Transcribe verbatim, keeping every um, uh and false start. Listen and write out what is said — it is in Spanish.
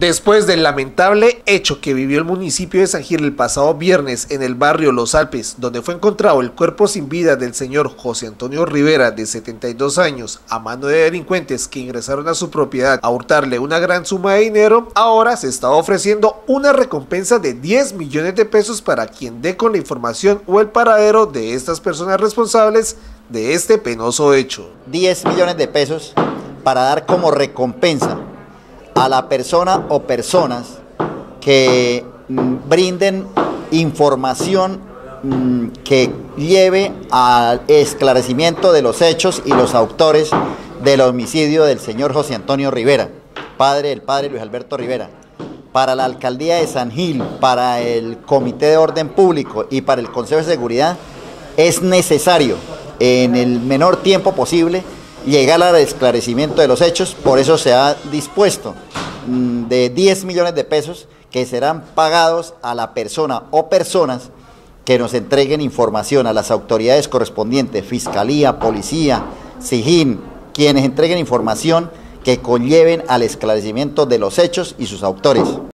Después del lamentable hecho que vivió el municipio de San Gil el pasado viernes en el barrio Los Alpes, donde fue encontrado el cuerpo sin vida del señor José Antonio Rivera, de setenta y dos años, a mano de delincuentes que ingresaron a su propiedad a hurtarle una gran suma de dinero, ahora se está ofreciendo una recompensa de diez millones de pesos para quien dé con la información o el paradero de estas personas responsables de este penoso hecho. diez millones de pesos para dar como recompensa a la persona o personas que mm, brinden información mm, que lleve al esclarecimiento de los hechos y los autores del homicidio del señor José Antonio Rivera, padre del padre Luis Alberto Rivera. Para la alcaldía de San Gil, para el Comité de Orden Público y para el Consejo de Seguridad es necesario en el menor tiempo posible llegar al esclarecimiento de los hechos. Por eso se ha dispuesto mmm, de diez millones de pesos que serán pagados a la persona o personas que nos entreguen información a las autoridades correspondientes, Fiscalía, Policía, SIGIN, quienes entreguen información que conlleven al esclarecimiento de los hechos y sus autores.